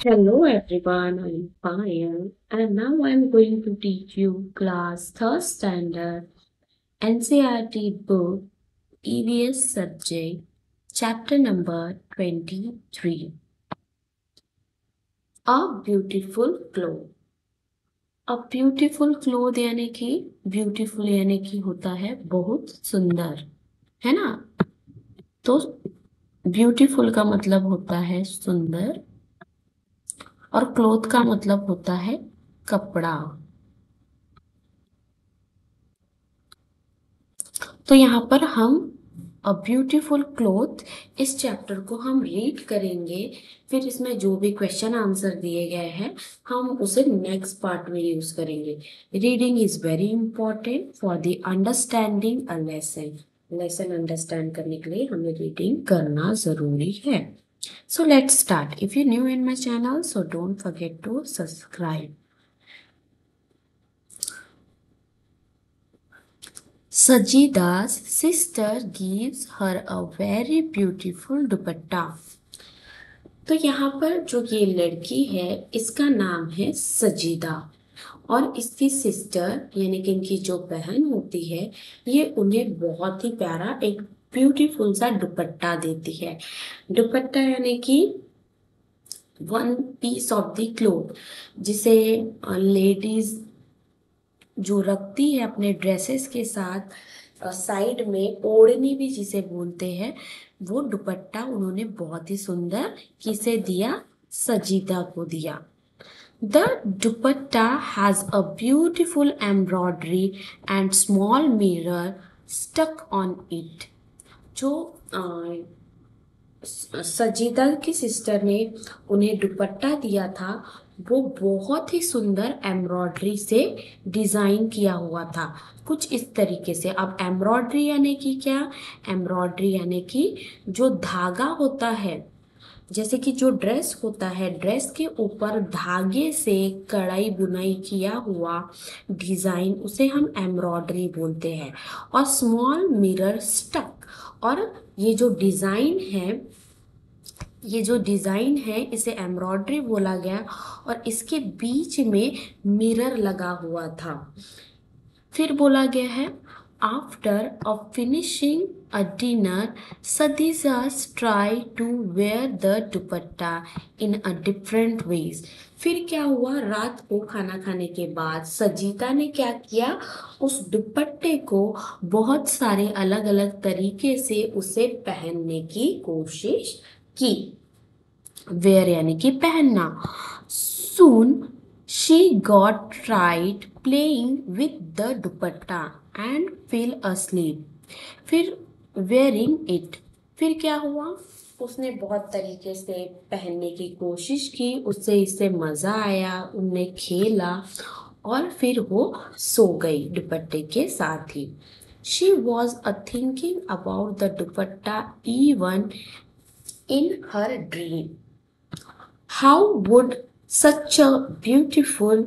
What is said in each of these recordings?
Hello everyone, I'm Payal and now I'm going to teach you class 3rd standard NCERT book EVS subject chapter number 23 A Beautiful Cloth। A beautiful cloth यानी कि beautiful यानी कि होता है बहुत सुंदर, है ना। तो beautiful का मतलब होता है सुंदर और क्लोथ का मतलब होता है कपड़ा। तो यहाँ पर हम अ ब्यूटीफुल क्लोथ इस चैप्टर को हम रीड करेंगे, फिर इसमें जो भी क्वेश्चन आंसर दिए गए हैं हम उसे नेक्स्ट पार्ट में यूज करेंगे। Reading is very important for the understanding a lesson. Lesson understand करने के लिए हमें रीडिंग करना जरूरी है। So let's start. If you new in my channel so don't forget to subscribe. Sajida's sister gives her a very beautiful dupatta। तो यहाँ पर जो ये लड़की है इसका नाम है सजीदा और इसकी सिस्टर यानी कि इनकी जो बहन होती है ये उन्हें बहुत ही प्यारा एक ब्यूटीफुल सा दुपट्टा देती है। दुपट्टा यानी कि one piece of the cloth जिसे लेडीज जो रखती है अपने ड्रेसेस के साथ साइड में, ओढ़नी भी जिसे बोलते हैं, वो दुपट्टा उन्होंने बहुत ही सुंदर किसे दिया, सजीदा को दिया। The dupatta has a beautiful embroidery and small mirror stuck on it. जो सजीदा की सिस्टर ने उन्हें दुपट्टा दिया था वो बहुत ही सुंदर एम्ब्रॉयडरी से डिजाइन किया हुआ था, कुछ इस तरीके से। अब एम्ब्रॉयडरी यानी कि क्या, एम्ब्रॉयडरी यानी कि जो धागा होता है, जैसे कि जो ड्रेस होता है, ड्रेस के ऊपर धागे से कढ़ाई बुनाई किया हुआ डिजाइन, उसे हम एम्ब्रॉयडरी बोलते हैं। और स्मॉल मिरर स्टक, और ये जो डिजाइन है, ये जो डिजाइन है इसे एम्ब्रॉयडरी बोला गया और इसके बीच में मिरर लगा हुआ था। फिर बोला गया है after a finishing a dinner Sajida's try to wear the dupatta in a different ways. फिर क्या हुआ, रात को खाना खाने के बाद सजीता ने क्या किया, उस दुपट्टे को बहुत सारे अलग अलग तरीके से उसे पहनने की कोशिश की। वेयर यानी कि पहनना। Soon she got tried playing with the dupatta and feel asleep। फिर वेयरिंग इट, फिर क्या हुआ, उसने बहुत तरीके से पहनने की कोशिश की, उससे इससे मजा आया, उनने खेला और फिर वो सो गई दुपट्टे के साथ ही। She was a thinking about the dupatta even in her dream. How would such a beautiful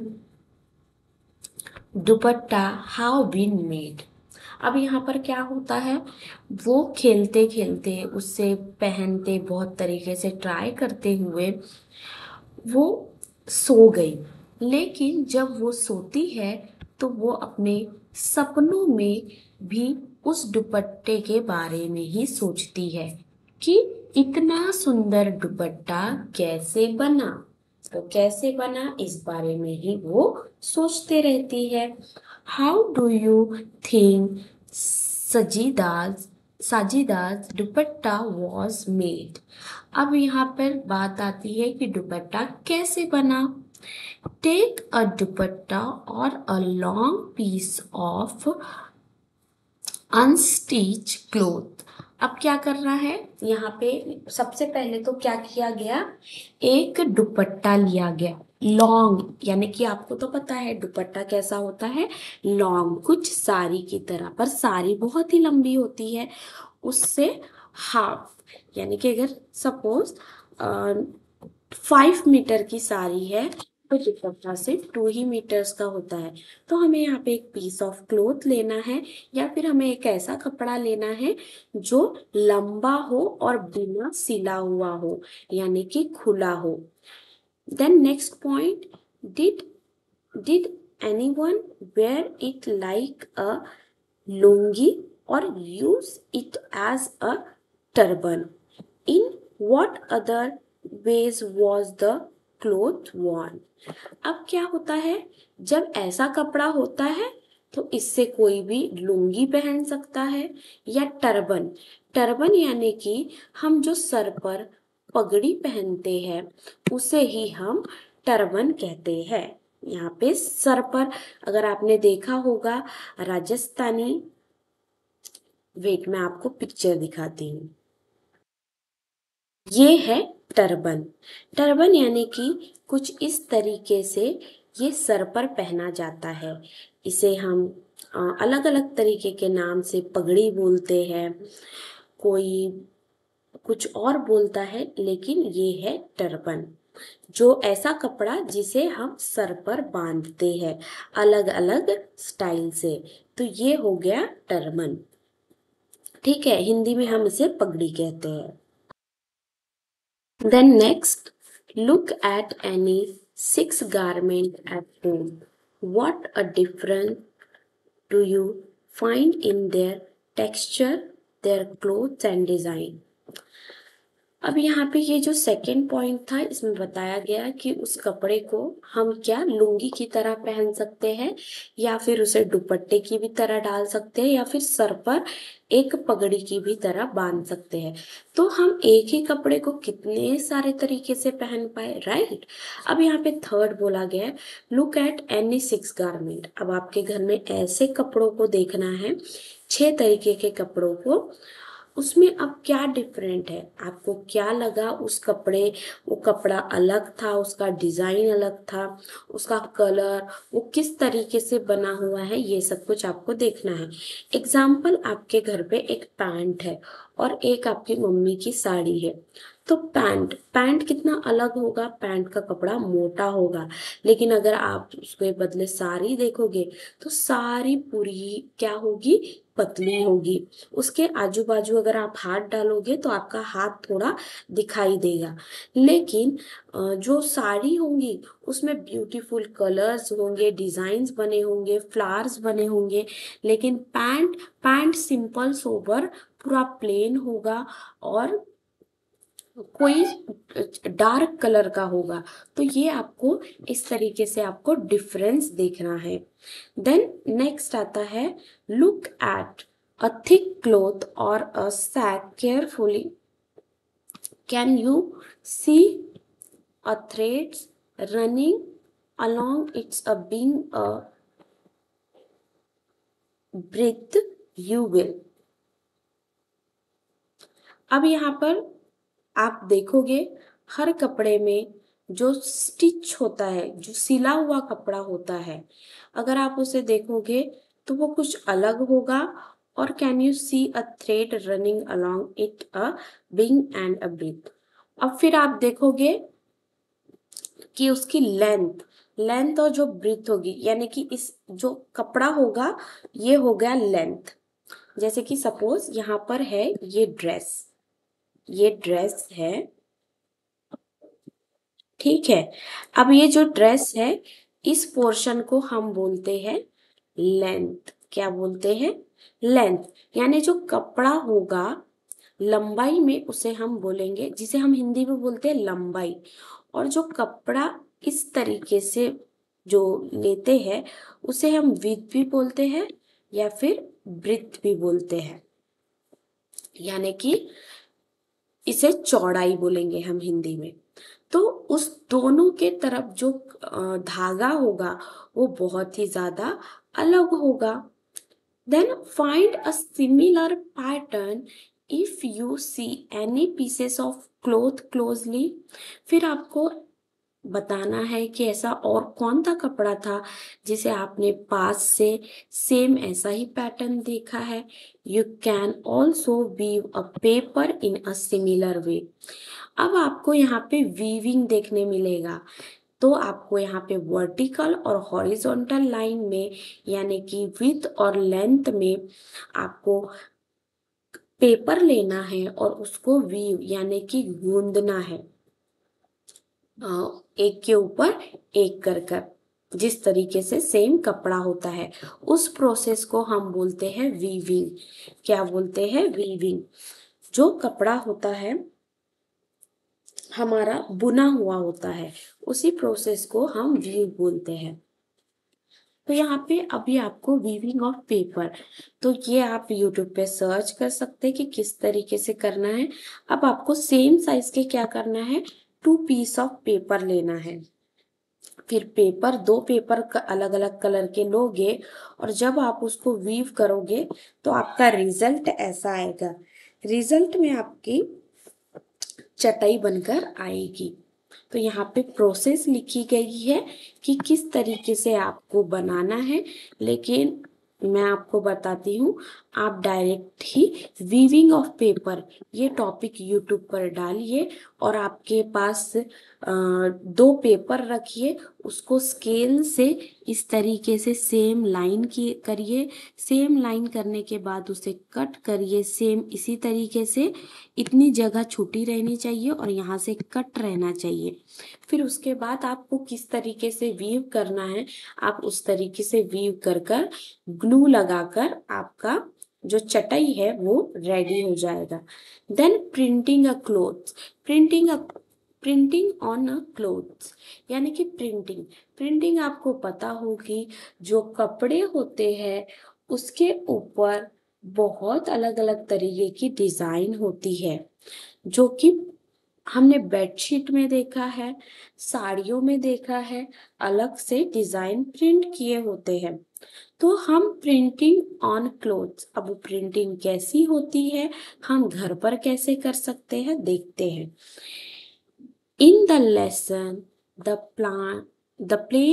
dupatta have been made? अब यहाँ पर क्या होता है, वो खेलते खेलते उससे पहनते बहुत तरीके से ट्राई करते हुए वो सो गई। लेकिन जब वो सोती है तो वो अपने सपनों में भी उस दुपट्टे के बारे में ही सोचती है कि इतना सुंदर दुपट्टा कैसे बना। तो कैसे बना इस बारे में ही वो सोचते रहती है। How do you think Sajida's Sajida's dupatta was made. अब यहाँ पर बात आती है कि दुपट्टा कैसे बना। टेक अ दुपट्टा और a long piece of unstitch cloth. अब क्या करना है, यहाँ पे सबसे पहले तो क्या किया गया, एक दुपट्टा लिया गया लॉन्ग, यानी कि आपको तो पता है दुपट्टा कैसा होता है, लॉन्ग, कुछ साड़ी की तरह, पर साड़ी बहुत ही लंबी होती है, उससे हाफ, यानी कि अगर सपोज 5 मीटर की साड़ी है तो दुपट्टा सिर्फ 2 ही मीटर्स का होता है। तो हमें यहाँ पे एक पीस ऑफ क्लोथ लेना है या फिर हमें एक ऐसा कपड़ा लेना है जो लंबा हो और बिना सिला हुआ हो, यानी कि खुला हो। Then next point, did anyone wear it like a lungi or use it as a turban? In what other ways was the cloth worn? अब क्या होता है, जब ऐसा कपड़ा होता है तो इससे कोई भी लुंगी पहन सकता है या टर्बन। टर्बन यानी कि हम जो सर पर पगड़ी पहनते हैं उसे ही हम टर्बन कहते हैं। यहाँ पे सर पर, अगर आपने देखा होगा राजस्थानी, वेट मैं आपको पिक्चर दिखाती हूँ। ये है टर्बन। टर्बन यानी कि कुछ इस तरीके से ये सर पर पहना जाता है। इसे हम अलग अलग तरीके के नाम से पगड़ी बोलते हैं, कोई कुछ और बोलता है, लेकिन ये है टर्बन, जो ऐसा कपड़ा जिसे हम सर पर बांधते हैं अलग अलग स्टाइल से। तो ये हो गया टर्बन। ठीक है, हिंदी में हम इसे पगड़ी कहते हैं। Then next, look at any six garment at home. What a difference do you find in their texture, their clothes and design? अब यहाँ पे ये जो सेकंड पॉइंट था, इसमें बताया गया कि उस कपड़े को हम क्या लुंगी की तरह पहन सकते हैं, या फिर उसे दुपट्टे की भी तरह डाल सकते हैं, या फिर सर पर एक पगड़ी की भी तरह बांध सकते हैं। तो हम एक ही कपड़े को कितने सारे तरीके से पहन पाए, राइट। अब यहाँ पे थर्ड बोला गया है, look at any six garment. अब आपके घर में ऐसे कपड़ों को देखना है, 6 तरीके के कपड़ों को, उसमें अब क्या डिफरेंट है, आपको क्या लगा उस कपड़े, वो कपड़ा अलग था, उसका डिजाइन अलग था, उसका कलर, वो किस तरीके से बना हुआ है, ये सब कुछ आपको देखना है। एग्जाम्पल, आपके घर पे एक पैंट है और एक आपकी मम्मी की साड़ी है। तो पैंट पैंट कितना अलग होगा, पैंट का कपड़ा मोटा होगा, लेकिन अगर आप उसके बदले साड़ी देखोगे तो साड़ी पूरी क्या होगी, पतली होगी। उसके आजू बाजू अगर आप हाथ डालोगे तो आपका हाथ थोड़ा दिखाई देगा, लेकिन जो साड़ी होंगी उसमें ब्यूटीफुल कलर्स होंगे, डिजाइन्स बने होंगे, फ्लावर्स बने होंगे, लेकिन पैंट पैंट सिंपल सोबर पूरा प्लेन होगा और कोई डार्क कलर का होगा। तो ये आपको इस तरीके से आपको डिफरेंस देखना है। देन नेक्स्ट आता है, look at a thick cloth और a sack carefully, can you see a threads running along its a being a breath, you will। अब यहाँ पर आप देखोगे हर कपड़े में जो स्टिच होता है, जो सिला हुआ कपड़ा होता है, अगर आप उसे देखोगे तो वो कुछ अलग होगा। और can you see a thread running along it a wing and a breath. अब फिर आप देखोगे कि उसकी लेंथ लेंथ और जो ब्रीथ होगी, यानी कि इस जो कपड़ा होगा ये हो गया लेंथ। जैसे कि सपोज यहाँ पर है ये ड्रेस है, ठीक है। अब ये जो ड्रेस है, इस पोर्शन को हम बोलते हैं लेंथ। क्या बोलते हैं, लेंथ। यानी जो कपड़ा होगा लंबाई में उसे हम बोलेंगे, जिसे हम हिंदी में बोलते हैं लंबाई। और जो कपड़ा इस तरीके से जो लेते हैं उसे हम विड्थ भी बोलते हैं या फिर ब्रीथ भी बोलते हैं, यानी कि इसे चौड़ाई बोलेंगे हम हिंदी में। तो उस दोनों के तरफ जो धागा होगा वो बहुत ही ज्यादा अलग होगा। Then find a similar pattern if you see any pieces of cloth closely. फिर आपको बताना है कि ऐसा और कौन सा कपड़ा था जिसे आपने पास से सेम ऐसा ही पैटर्न देखा है। You can also weave a paper in a similar way. अब आपको यहाँ पे वीविंग देखने मिलेगा, तो आपको यहाँ पे वर्टिकल और हॉरिजॉन्टल लाइन में, यानी कि विड्थ और लेंथ में आपको पेपर लेना है और उसको वीव यानी कि गूंदना है। एक के ऊपर एक कर कर जिस तरीके से सेम कपड़ा होता है, उस प्रोसेस को हम बोलते हैं वीविंग। क्या बोलते हैं? वीविंग। जो कपड़ा होता है हमारा बुना हुआ होता है, उसी प्रोसेस को हम वीव बोलते हैं। तो यहाँ पे अभी आपको वीविंग ऑफ पेपर, तो ये आप यूट्यूब पे सर्च कर सकते हैं कि किस तरीके से करना है। अब आपको सेम साइज के क्या करना है, 2 पीस ऑफ पेपर लेना है। फिर पेपर, 2 पेपर अलग अलग कलर के लोगे, और जब आप उसको वीव करोगे तो आपका रिजल्ट ऐसा आएगा। रिजल्ट में आपकी चटाई बनकर आएगी। तो यहाँ पे प्रोसेस लिखी गई है कि किस तरीके से आपको बनाना है, लेकिन मैं आपको बताती हूँ, आप डायरेक्ट ही वीविंग ऑफ पेपर ये टॉपिक यूट्यूब पर डालिए, और आपके पास 2 पेपर रखिए, उसको स्केल से इस तरीके से सेम लाइन की करिए। सेम लाइन करने के बाद उसे कट करिए, सेम इसी तरीके से। इतनी जगह छुट्टी रहनी चाहिए और यहाँ से कट रहना चाहिए। फिर उसके बाद आपको किस तरीके से वीव करना है, आप उस तरीके से वीव कर कर ग्लू लगाकर आपका जो चटाई है वो रेडी हो जाएगा। Then printing a cloth, printing on a clothes, यानी कि प्रिंटिंग। प्रिंटिंग आपको पता होगी, जो कपड़े होते हैं उसके ऊपर बहुत अलग अलग तरीके की डिजाइन होती है, जो कि हमने बेडशीट में देखा है, साड़ियों में देखा है, अलग से डिजाइन प्रिंट किए होते हैं। तो हम प्रिंटिंग ऑन क्लोथ्स, अब प्रिंटिंग कैसी होती है, हम घर पर कैसे कर सकते हैं, देखते हैं। In the lesson the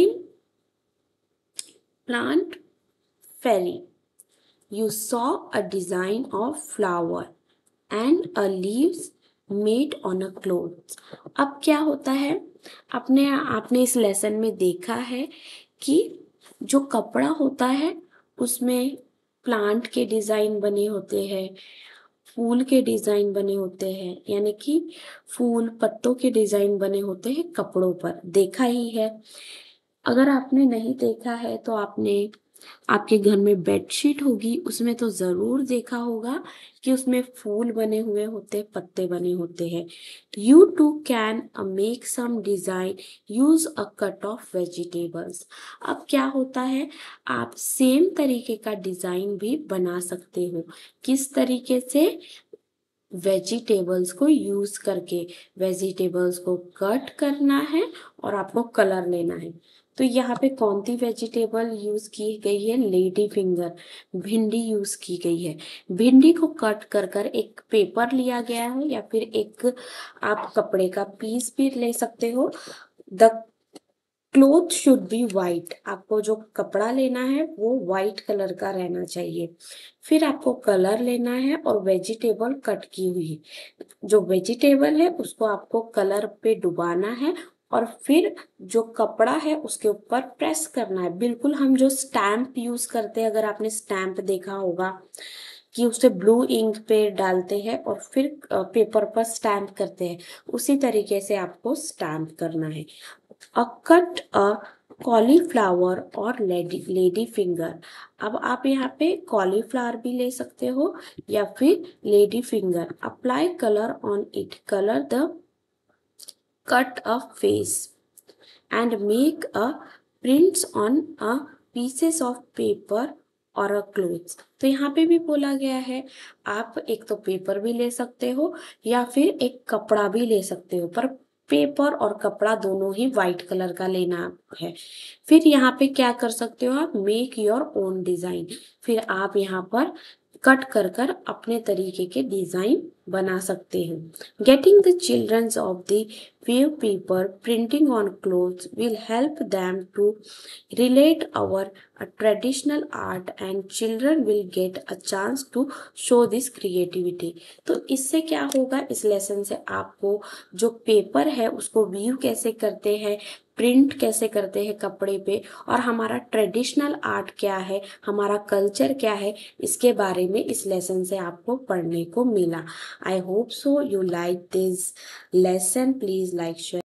plant fairy, you saw a design of flower and a leaves made on a cloth। अब क्या होता है, आपने इस लेसन में देखा है कि जो कपड़ा होता है उसमें प्लांट के डिजाइन बने होते हैं, फूल के डिजाइन बने होते हैं, यानी कि फूल पत्तों के डिजाइन बने होते हैं कपड़ों पर, देखा ही है। अगर आपने नहीं देखा है तो आपके घर में बेडशीट होगी, उसमें तो जरूर देखा होगा कि उसमें फूल बने हुए होते, पत्ते बने होते हैं। You too can make some design, use a cut of vegetables. अब क्या होता है, आप सेम तरीके का डिजाइन भी बना सकते हो। किस तरीके से? वेजिटेबल्स को यूज करके। वेजिटेबल्स को कट करना है और आपको कलर लेना है। तो यहाँ पे कौन सी वेजिटेबल यूज की गई है? लेडी फिंगर, भिंडी यूज की गई है। भिंडी को कट कर कर एक पेपर लिया गया है, या फिर एक आप कपड़े का पीस भी ले सकते हो। The cloth should be white, आपको जो कपड़ा लेना है वो वाइट कलर का रहना चाहिए। फिर आपको कलर लेना है और वेजिटेबल कट की हुई, जो वेजिटेबल है उसको आपको कलर पे डुबाना है, और फिर जो कपड़ा है उसके ऊपर प्रेस करना है। बिल्कुल हम जो स्टैम्प यूज करते हैं, अगर आपने स्टैम्प देखा होगा कि उसे ब्लू इंक पे डालते हैं और फिर पेपर पर स्टैम्प करते हैं, उसी तरीके से आपको स्टैम्प करना है। कट अ कॉलीफ्लावर और लेडी फिंगर। अब आप यहाँ पे कॉलीफ्लावर भी ले सकते हो या फिर lady finger. Apply colour on it, colour the cut a face and make a prints on a pieces of paper और अ क्लोथ्स। तो यहाँ पे भी बोला गया है, आप एक तो पेपर भी ले सकते हो या फिर एक कपड़ा भी ले सकते हो, पर पेपर और कपड़ा दोनों ही वाइट कलर का लेना है। फिर यहाँ पे क्या कर सकते हो आप? Make your own design. फिर आप यहाँ पर कट कर कर अपने तरीके के डिजाइन बना सकते हो। Getting the childrens of the wave paper printing on clothes will help them to relate our traditional art and children will get a chance to show this creativity। तो इससे क्या होगा, इस लेसन से आपको जो पेपर है उसको वीव कैसे करते हैं, प्रिंट कैसे करते हैं कपड़े पे, और हमारा ट्रेडिशनल आर्ट क्या है, हमारा कल्चर क्या है, इसके बारे में इस लेसन से आपको पढ़ने को मिला। I hope so you like this lesson. Please like share.